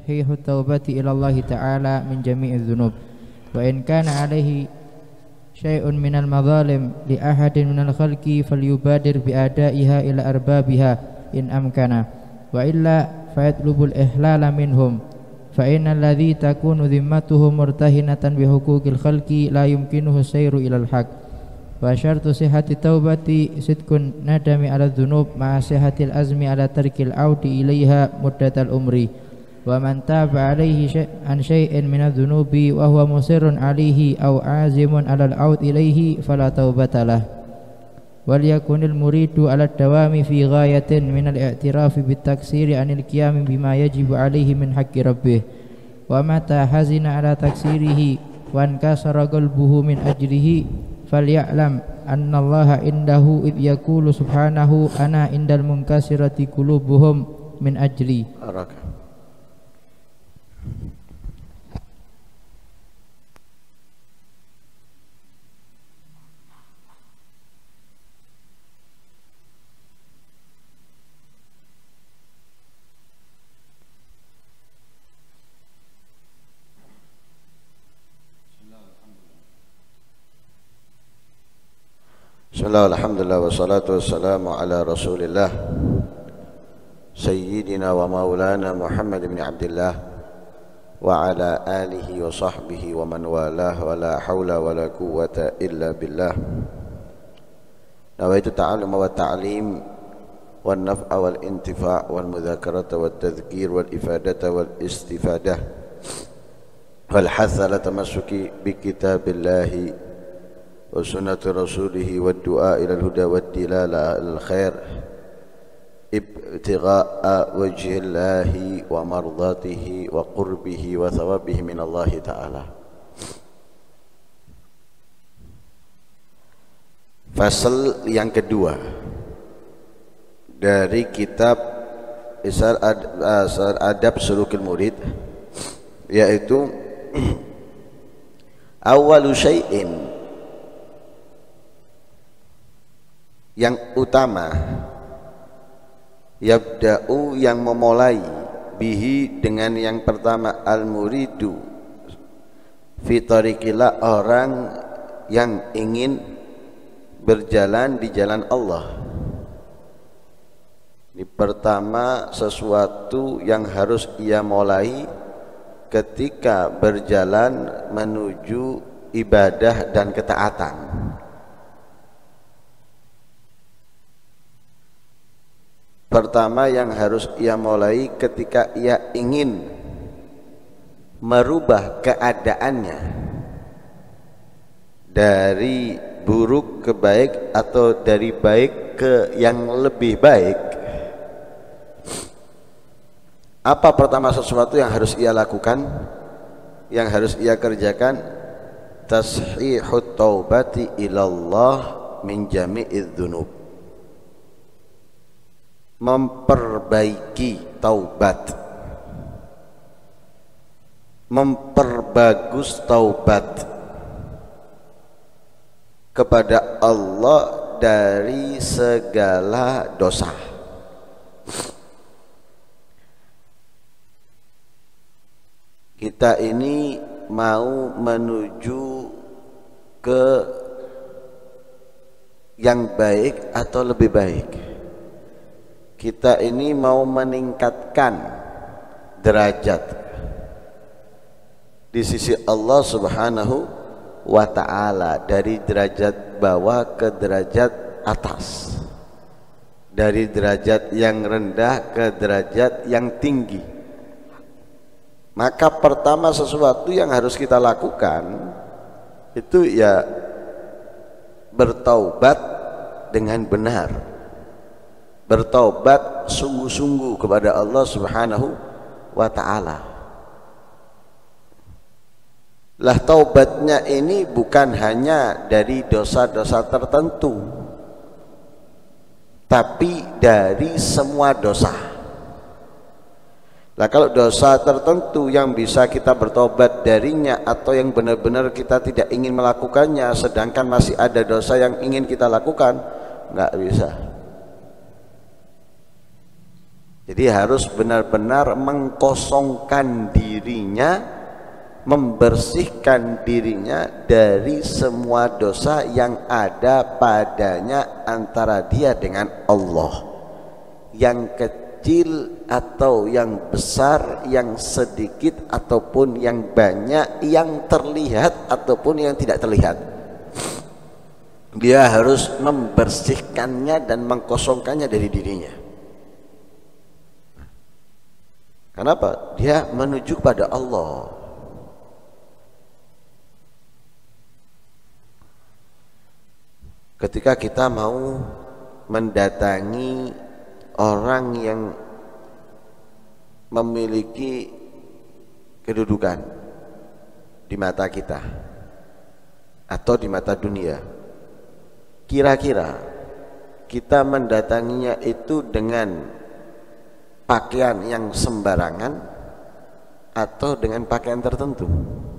tashihu taubati ila Allah ta'ala min jami'i dhunub wa in kana alaihi syai'un minal madhalim li ahadin minal khalqi falyubadir bi adaiha ila arbabiha in amkana wa illa fayatlubul ihlala minhum fa innal ladzi takunu dhimmatuhu murtahinatan bi huquqil khalqi la yumkinuhu sayru ilal haq wa syartu sihhati taubati sidqun nadami ala dhunub ma'a sihhatil azmi ala tarkil audi ilaiha muddatal umri wa man taba alaihi an syai'in minadh dhunubi wa huwa musirrun alaihi aw azimun ala al-aud ilaihi fala taubatalah wal yakunil muridu ala dawami fi ghayatin min al-i'tirafi bit taksiri anil qiyam bima yajibu alaihi min haqqi rabbih wa mata hazina ala taksirihi wa ankasara qalbuhu min ajlihi falya'lam anna allaha indahu id yaqulu subhanahu ana indal munkasirati qulubuhum min ajli. Bismillah, alhamdulillah, wassalatu wassalamu ala rasulillah Sayyidina wa maulana Muhammad ibn Abdillah wa ala alihi wa sahbihi wa man walah wa la hawla wa la quwwata illa billah. Nawaitu ta'allum wa ta'lim wal naf'a wal intifa' wal mudhakarata wal tadhkir wal ifadata wal istifadah wal hatha ala tamassuki bi kitabillahi wa sunnati rasulihi wa du'a ila al-huda wa dilala al-khair ibtigha'a wajhillahi wa mardatihi wa qurbihi wa thawabihi min Allah ta'ala. Fasal yang kedua dari kitab Isar Adab Sulukil Murid, yaitu awwalu syai'in, yang utama, yabda'u, yang memulai, bihi, dengan yang pertama, al-muridu fi tariqillah, orang yang ingin berjalan di jalan Allah. Ini pertama sesuatu yang harus ia mulai ketika berjalan menuju ibadah dan ketaatan. Pertama yang harus ia mulai ketika ia ingin merubah keadaannya dari buruk ke baik atau dari baik ke yang lebih baik. Apa pertama sesuatu yang harus ia lakukan, yang harus ia kerjakan? Tashihut taubati ilallah min jami'idz dzunub, memperbaiki taubat, memperbagus taubat kepada Allah dari segala dosa. Kita ini mau menuju ke yang baik atau lebih baik. Kita ini mau meningkatkan derajat di sisi Allah Subhanahu wa ta'ala, dari derajat bawah ke derajat atas, dari derajat yang rendah ke derajat yang tinggi. Maka pertama sesuatu yang harus kita lakukan itu ya bertaubat dengan benar, bertaubat sungguh-sungguh kepada Allah Subhanahu wa ta'ala. Lah taubatnya ini bukan hanya dari dosa-dosa tertentu, tapi dari semua dosa. Lah kalau dosa tertentu yang bisa kita bertobat darinya atau yang benar-benar kita tidak ingin melakukannya, sedangkan masih ada dosa yang ingin kita lakukan, nggak bisa. Jadi harus benar-benar mengkosongkan dirinya, membersihkan dirinya dari semua dosa yang ada padanya antara dia dengan Allah, yang kecil atau yang besar, yang sedikit ataupun yang banyak, yang terlihat ataupun yang tidak terlihat. Dia harus membersihkannya dan mengkosongkannya dari dirinya. Kenapa? Dia menuju kepada Allah. Ketika kita mau mendatangi orang yang memiliki kedudukan di mata kita atau di mata dunia, kira-kira kita mendatanginya itu dengan pakaian yang sembarangan atau dengan pakaian tertentu?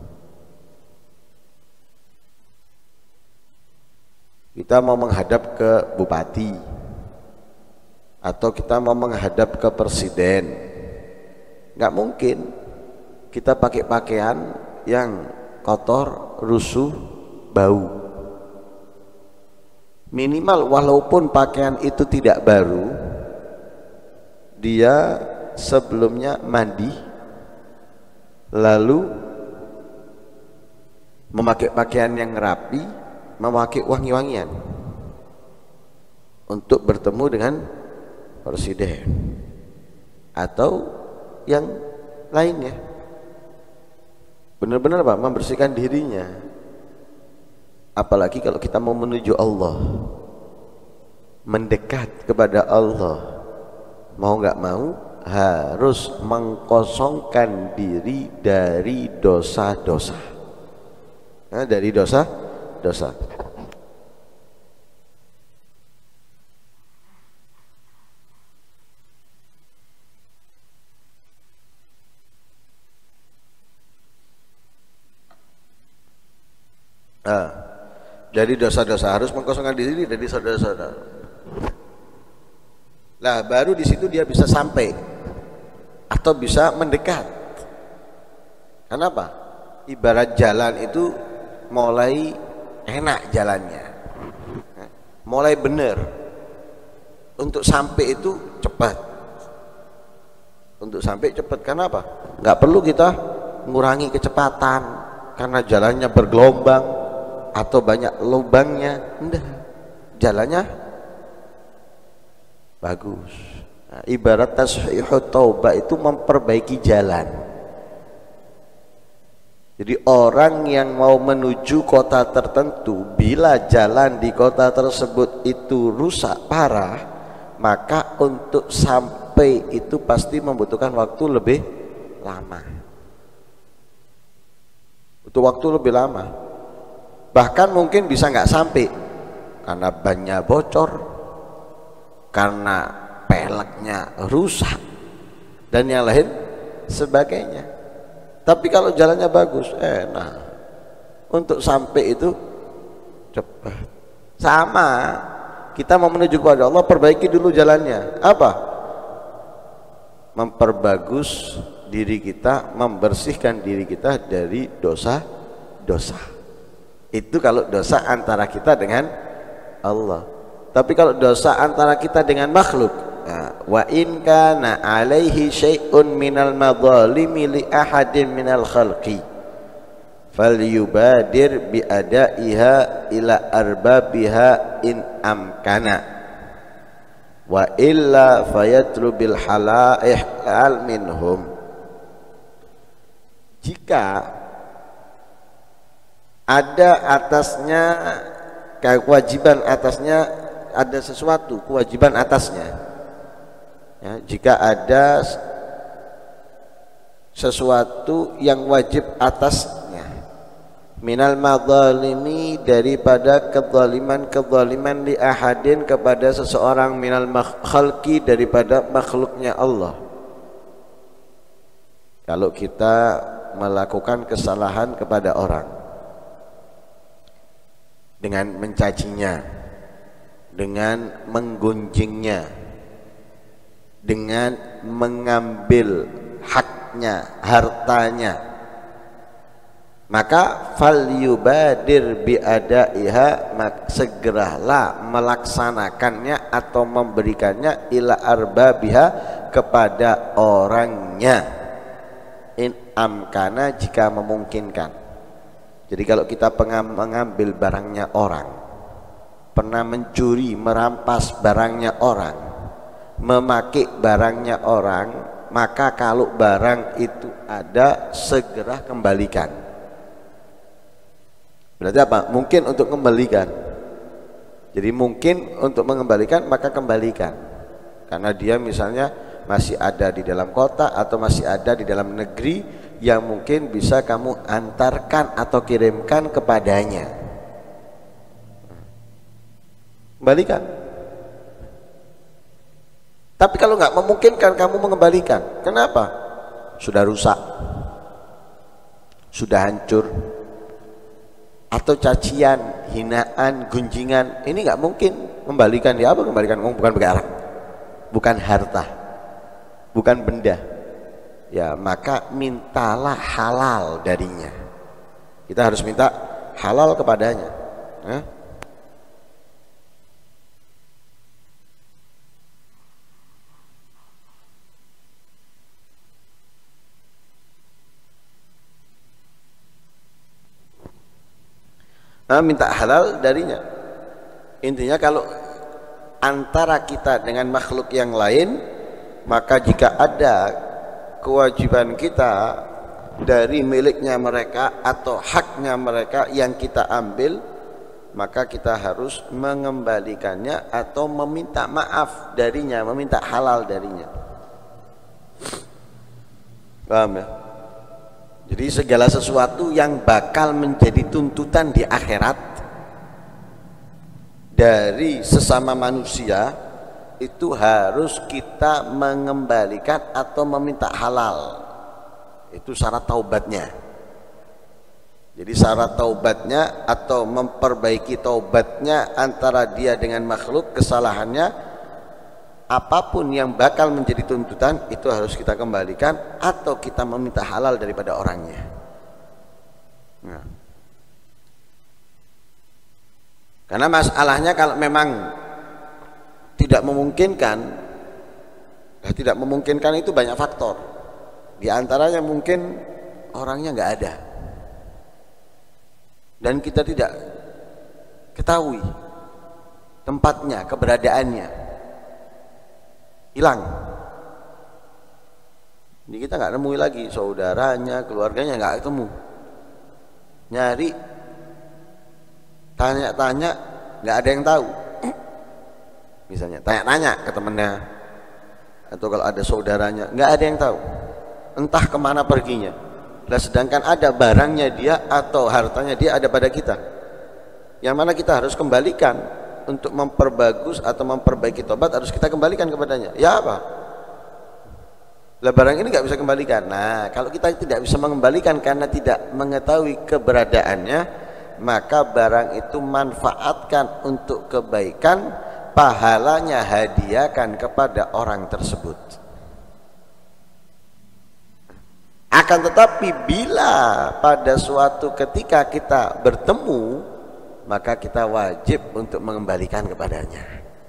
Kita mau menghadap ke bupati atau kita mau menghadap ke presiden, nggak mungkin kita pakai pakaian yang kotor, rusuh, bau. Minimal walaupun pakaian itu tidak baru, dia sebelumnya mandi, lalu memakai pakaian yang rapi, memakai wangi-wangian untuk bertemu dengan presiden atau yang lainnya. Benar-benar Pak, membersihkan dirinya. Apalagi kalau kita mau menuju Allah, mendekat kepada Allah, mau nggak mau harus mengkosongkan diri dari dosa-dosa. Nah, dari dosa-dosa. Nah, dari dosa-dosa harus mengkosongkan diri dari dosa-dosa. Lah baru di situ dia bisa sampai atau bisa mendekat. Kenapa? Ibarat jalan itu mulai enak jalannya, mulai benar. Untuk sampai itu cepat. Untuk sampai cepat. Kenapa? Nggak perlu kita mengurangi kecepatan karena jalannya bergelombang atau banyak lubangnya. Enggak, jalannya bagus. Nah, ibarat tasihut taubah itu memperbaiki jalan. Jadi orang yang mau menuju kota tertentu, bila jalan di kota tersebut itu rusak parah, maka untuk sampai itu pasti membutuhkan waktu lebih lama. Butuh waktu lebih lama. Bahkan mungkin bisa nggak sampai karena bannya bocor, karena peleknya rusak dan yang lain sebagainya. Tapi kalau jalannya bagus, enak untuk sampai itu cepat. Sama, kita mau menuju kepada Allah, perbaiki dulu jalannya. Apa? Memperbagus diri kita, membersihkan diri kita dari dosa-dosa. Itu kalau dosa antara kita dengan Allah. Tapi kalau dosa antara kita dengan makhluk, wa in kana alaihi syai'un minal madzalimi li ahadin minal khalqi falyubadir bi adaiha ila arbabiha in amkana wa illa fayatlubil halal minhum. Jika ada atasnya kewajiban atasnya, ada sesuatu kewajiban atasnya ya, jika ada sesuatu yang wajib atasnya minal madzalimi, daripada kezaliman li ahadin, kepada seseorang, minal khalqi, daripada makhluknya Allah. Kalau kita melakukan kesalahan kepada orang dengan mencacinya, dengan menggunjingnya, dengan mengambil haknya, hartanya, maka falyubadir biadaiha, segeralah melaksanakannya atau memberikannya ila arbabiha, kepada orangnya, in amkana, jika memungkinkan. Jadi kalau kita mengambil barangnya orang, pernah mencuri, merampas barangnya orang, memakai barangnya orang, maka kalau barang itu ada, segera kembalikan. Berarti apa? Mungkin untuk kembalikan. Jadi mungkin untuk mengembalikan, maka kembalikan. Karena dia misalnya masih ada di dalam kota atau masih ada di dalam negeri yang mungkin bisa kamu antarkan atau kirimkan kepadanya. Kembalikan. Tapi kalau nggak memungkinkan kamu mengembalikan, kenapa? Sudah rusak, sudah hancur, atau cacian, hinaan, gunjingan, ini nggak mungkin kembalikan. Dia apa? Kembalikan bukan barang, bukan harta, bukan benda. Ya, maka mintalah halal darinya. Kita harus minta halal kepadanya. Minta halal darinya. Intinya kalau antara kita dengan makhluk yang lain, maka jika ada kewajiban kita dari miliknya mereka atau haknya mereka yang kita ambil, maka kita harus mengembalikannya atau meminta maaf darinya, meminta halal darinya. Paham ya? Jadi segala sesuatu yang bakal menjadi tuntutan di akhirat dari sesama manusia, itu harus kita mengembalikan atau meminta halal. Itu syarat taubatnya. Jadi syarat taubatnya atau memperbaiki taubatnya antara dia dengan makhluk, kesalahannya apapun yang bakal menjadi tuntutan, itu harus kita kembalikan atau kita meminta halal daripada orangnya. Nah. Karena masalahnya kalau memang tidak memungkinkan itu banyak faktor. Di antaranya mungkin orangnya nggak ada dan kita tidak ketahui tempatnya, keberadaannya, hilang. Ini kita nggak nemui lagi saudaranya, keluarganya nggak ketemu. Nyari, tanya-tanya, nggak ada yang tahu. Misalnya tanya-tanya ke temennya, atau kalau ada saudaranya, nggak ada yang tahu. Entah kemana perginya. Nah, sedangkan ada barangnya dia atau hartanya dia ada pada kita, yang mana kita harus kembalikan. Untuk memperbagus atau memperbaiki tobat harus kita kembalikan kepadanya. Ya apa? Lah barang ini nggak bisa kembalikan. Nah, kalau kita tidak bisa mengembalikan karena tidak mengetahui keberadaannya, maka barang itu manfaatkan untuk kebaikan, pahalanya hadiahkan kepada orang tersebut. Akan tetapi bila pada suatu ketika kita bertemu, maka kita wajib untuk mengembalikan kepadanya.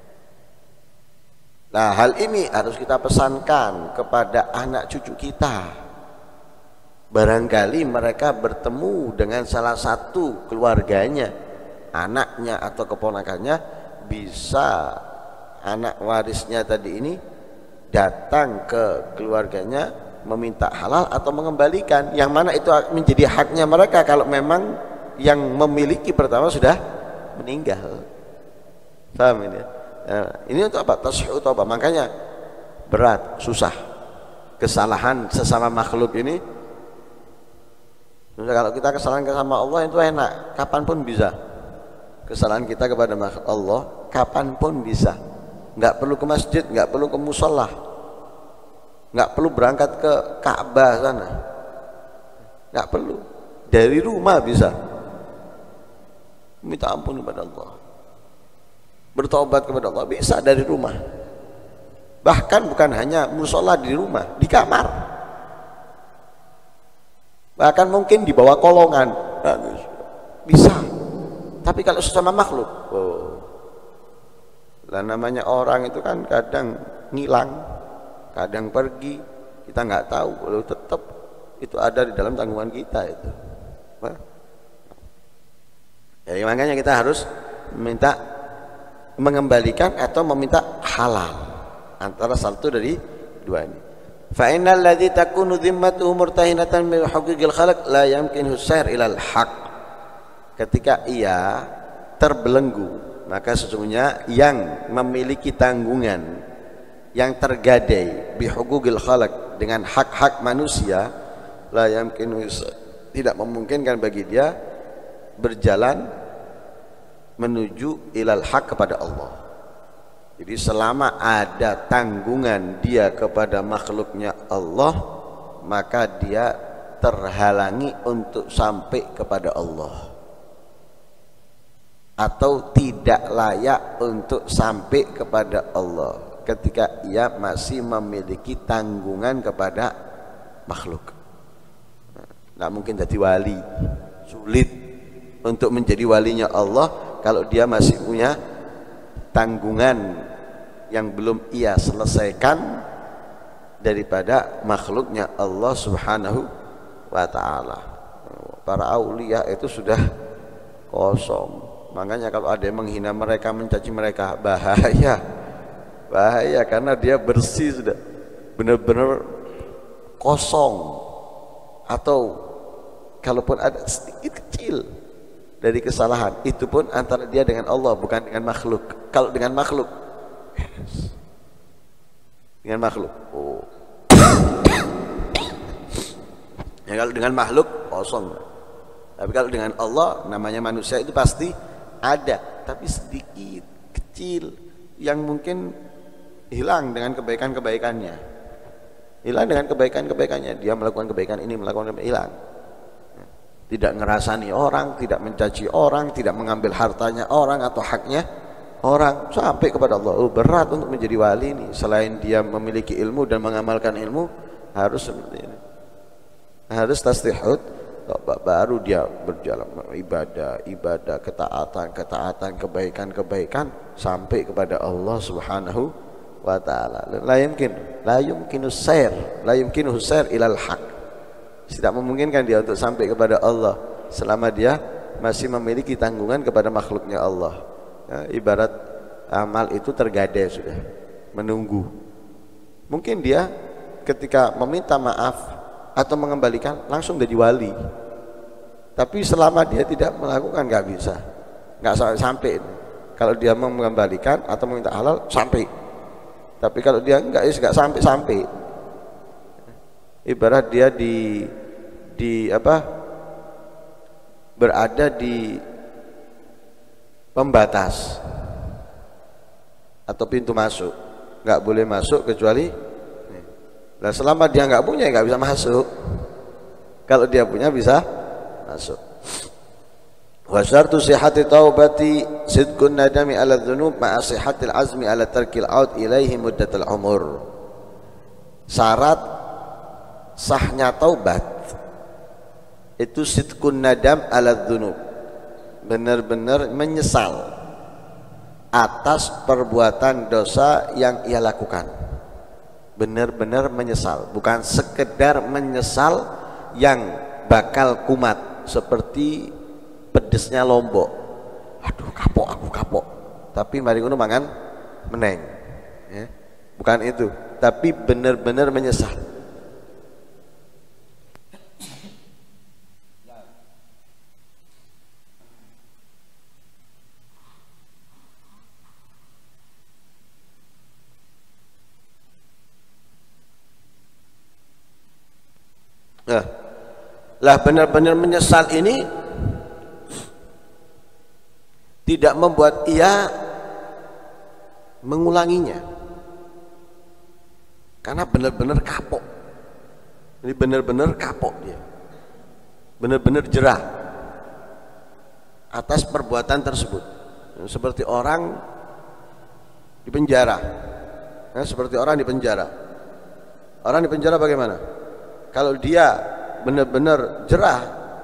Nah, hal ini harus kita pesankan kepada anak cucu kita. Barangkali mereka bertemu dengan salah satu keluarganya, anaknya atau keponakannya, bisa anak warisnya tadi ini datang ke keluarganya meminta halal atau mengembalikan, yang mana itu menjadi haknya mereka kalau memang yang memiliki pertama sudah meninggal. Paham ini? Ini untuk apa? Tashihu taubah. Makanya berat, susah. Kesalahan sesama makhluk ini, kalau kita kesalahan sama Allah itu enak, kapanpun bisa. Kesalahan kita kepada makhluk Allah kapanpun bisa. Nggak perlu ke masjid, nggak perlu ke musola, nggak perlu berangkat ke Ka'bah sana, nggak perlu. Dari rumah bisa. Minta ampun kepada Allah, bertobat kepada Allah, bisa dari rumah. Bahkan bukan hanya musola di rumah, di kamar, bahkan mungkin di bawah kolongan bisa. Tapi kalau sesama makhluk, lah namanya orang itu kan kadang ngilang, kadang pergi, kita nggak tahu. Kalau tetap itu ada di dalam tanggungan kita itu. Jadi makanya kita harus minta mengembalikan atau meminta halal antara satu dari dua ini. Fa innal ladzi takunu dhimmatuhu murtahinatan min huquqil khalq la yumkinu sair ilal haq. Ketika ia terbelenggu, maka sesungguhnya yang memiliki tanggungan yang tergadai bi huquqil khalq dengan hak-hak manusia, la yumkinu, tidak memungkinkan bagi dia berjalan menuju ilal haq kepada Allah. Jadi selama ada tanggungan dia kepada makhluknya Allah, maka dia terhalangi untuk sampai kepada Allah, atau tidak layak untuk sampai kepada Allah ketika ia masih memiliki tanggungan kepada makhluk. Nggak mungkin jadi wali, sulit untuk menjadi walinya Allah kalau dia masih punya tanggungan yang belum ia selesaikan daripada makhluknya Allah Subhanahu wa ta'ala. Para aulia itu sudah kosong. Makanya kalau ada yang menghina mereka, mencaci mereka, bahaya, bahaya, karena dia bersih sudah, benar-benar kosong. Atau kalaupun ada sedikit kecil dari kesalahan, itu pun antara dia dengan Allah, bukan dengan makhluk. Kalau dengan makhluk, dengan makhluk, ya kalau dengan makhluk kosong. Tapi kalau dengan Allah, namanya manusia itu pasti ada, tapi sedikit kecil yang mungkin hilang dengan kebaikan-kebaikannya, hilang dengan kebaikan-kebaikannya. Dia melakukan kebaikan ini, melakukan kebaikan, hilang. Tidak ngerasani orang, tidak mencaci orang, tidak mengambil hartanya orang atau haknya orang, sampai kepada Allah. Berat untuk menjadi wali ini. Selain dia memiliki ilmu dan mengamalkan ilmu, harus seperti ini, harus tasdihud, baru dia berjalan ibadah, ketaatan, kebaikan sampai kepada Allah Subhanahu wa ta'ala. La yumkinu sair ilal haq. Tidak memungkinkan dia untuk sampai kepada Allah selama dia masih memiliki tanggungan kepada makhluknya Allah. Ya, ibarat amal itu tergadai sudah, menunggu. Mungkin dia ketika meminta maaf atau mengembalikan langsung jadi wali, tapi selama dia tidak melakukan nggak bisa, nggak sampai. Kalau dia mau mengembalikan atau meminta halal sampai, tapi kalau dia nggak sampai. Ibarat dia berada di pembatas atau pintu masuk, nggak boleh masuk kecuali. Nah, selama dia nggak punya nggak bisa masuk. Kalau dia punya bisa masuk. Wa syartu sihhati taubati sidqun nadami ala dzunub ma'a sihhatil azmi ala tarkil aud ilaihi muddatul umur. Syarat sahnya taubat itu sidqun nadam ala dzunub, benar-benar menyesal atas perbuatan dosa yang ia lakukan. Benar-benar menyesal, bukan sekedar menyesal yang bakal kumat seperti pedesnya lombok. Aduh, aku kapok. Tapi mari ngono mangan meneng. Ya. Bukan itu, tapi benar-benar menyesal. Lah benar-benar menyesal ini tidak membuat ia mengulanginya, karena benar-benar kapok. Ini benar-benar kapok dia, benar-benar jerah atas perbuatan tersebut. Seperti orang di penjara, Nah, seperti orang di penjara. Orang di penjara bagaimana? Kalau dia benar-benar jerah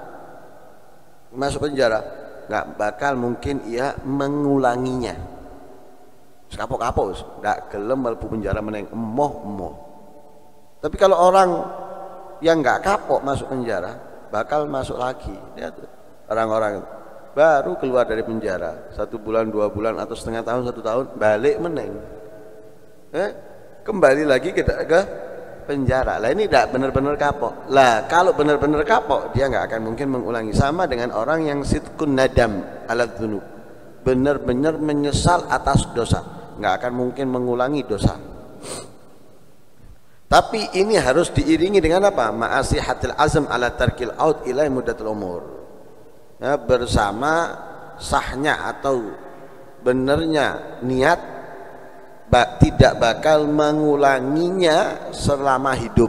masuk penjara, nggak bakal mungkin ia mengulanginya. Sekapok-kapok, nggak gelem mlebu penjara meneng, emoh. Tapi kalau orang yang nggak kapok masuk penjara, bakal masuk lagi. Lihat orang-orang baru keluar dari penjara 1 bulan, 2 bulan, atau setengah tahun, 1 tahun, balik meneng, kembali lagi ke penjara. Lah ini tidak benar-benar kapok. Lah kalau benar-benar kapok, dia nggak akan mungkin mengulangi. Sama dengan orang yang sidqun nadam ala dzunub, benar-benar menyesal atas dosa, nggak akan mungkin mengulangi dosa. Tapi ini harus diiringi dengan apa? Ma'asihatil azm ala tarkil aud ilai muddatul umur. Ya, bersama sahnya atau benarnya niat tidak bakal mengulanginya selama hidup.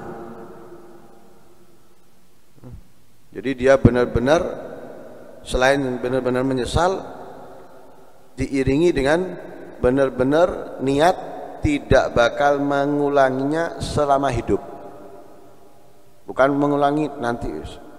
Jadi dia benar-benar, selain benar-benar menyesal, diiringi dengan benar-benar niat tidak bakal mengulanginya selama hidup. Bukan mengulangi nanti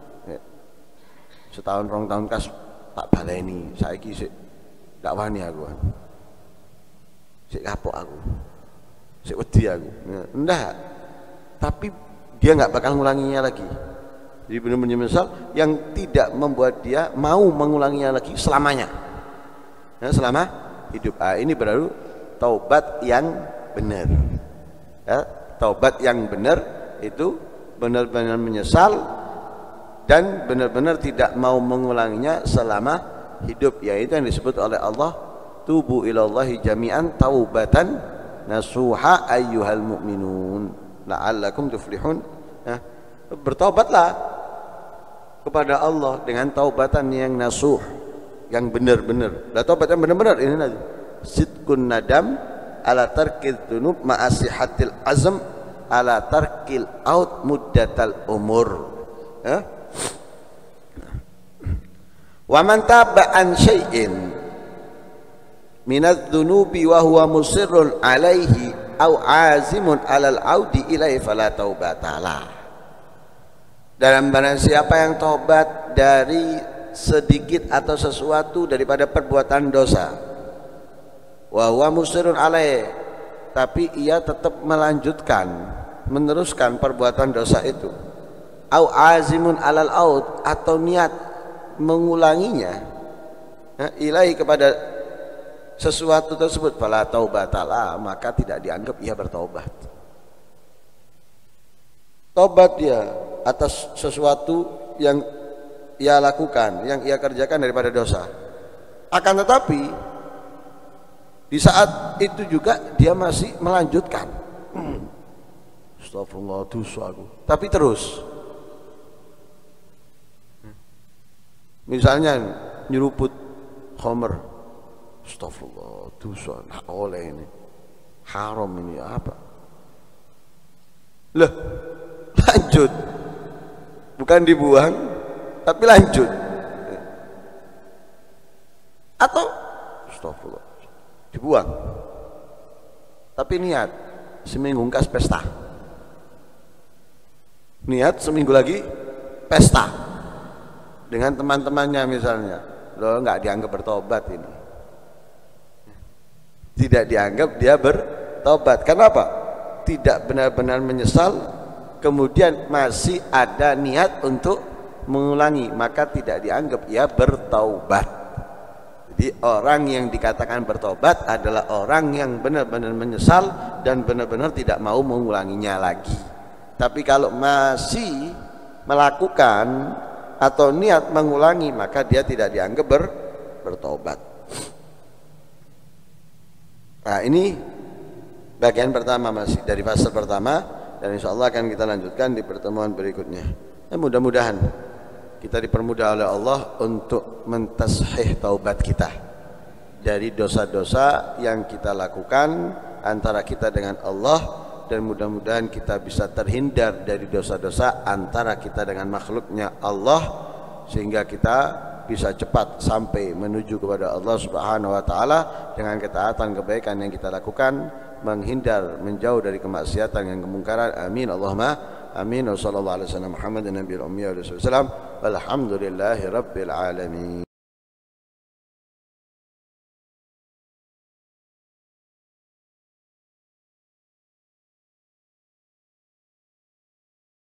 setahun 2 tahun kas tak baleni, saiki sik ndak wani aku. Sik kapok aku, sik wedi aku. Enggak, tapi dia nggak bakal ngulanginya lagi. Jadi benar-benar menyesal yang tidak membuat dia mau mengulanginya lagi selamanya, ya, selama hidup. Ini baru taubat yang benar. Ya, taubat yang benar itu benar-benar menyesal dan benar-benar tidak mau mengulanginya selama hidup. Yaitu yang disebut oleh Allah, tubu ilallahi jami'an taubatan nasuha ayyuhal mu'minun la'allakum tuflihun. Nah, bertobatlah kepada Allah dengan taubatan yang nasuh, yang benar-benar. Lah taubat yang benar-benar ini nanti sidqun nadam ala tarkil dzunub ma'asihatil azm ala tarkil aud muddatal umur. Wa man taba an syai'in minadz dzunubi wa huwa musirrun alaihi au azimun alal audi ilaihi fala taubatalah. Dan barang siapa yang tobat dari sedikit atau sesuatu daripada perbuatan dosa, wa huwa musirrun alaihi, tapi ia tetap melanjutkan, meneruskan perbuatan dosa itu, au azimun alal aud, atau niat mengulanginya, ilaihi kepada sesuatu tersebut, fala taubatalah, maka tidak dianggap ia bertobat. Tobat dia atas sesuatu yang ia lakukan, yang ia kerjakan daripada dosa. Akan tetapi di saat itu juga dia masih melanjutkan. Astagfirullah, dosa aku. Tapi terus. Misalnya nyeruput khamr, astagfirullah, dosa, nggak boleh ini, haram ini, apa? Loh, lanjut, bukan dibuang, tapi lanjut. Atau astagfirullah, dibuang, tapi niat seminggu kas pesta, niat seminggu lagi pesta dengan teman-temannya misalnya. Loh, nggak dianggap bertobat ini. Tidak dianggap dia bertobat. Kenapa? Tidak benar-benar menyesal, kemudian masih ada niat untuk mengulangi, maka tidak dianggap ia bertaubat. Jadi orang yang dikatakan bertobat adalah orang yang benar-benar menyesal dan benar-benar tidak mau mengulanginya lagi. Tapi kalau masih melakukan atau niat mengulangi, maka dia tidak dianggap bertobat. Nah, ini bagian pertama masih dari fase pertama, dan insya Allah akan kita lanjutkan di pertemuan berikutnya. Mudah-mudahan kita dipermudah oleh Allah untuk mentashih taubat kita dari dosa-dosa yang kita lakukan antara kita dengan Allah, dan mudah-mudahan kita bisa terhindar dari dosa-dosa antara kita dengan makhluknya Allah, sehingga kita bisa cepat sampai menuju kepada Allah Subhanahu wa taala dengan ketaatan kebaikan yang kita lakukan, menghindar menjauh dari kemaksiatan yang kemungkaran. Amin Allahumma amin. Wa sallallahu alaihi wasallam Muhammadin nabiyil ummi wa sallam. Walhamdulillahi rabbil alamin.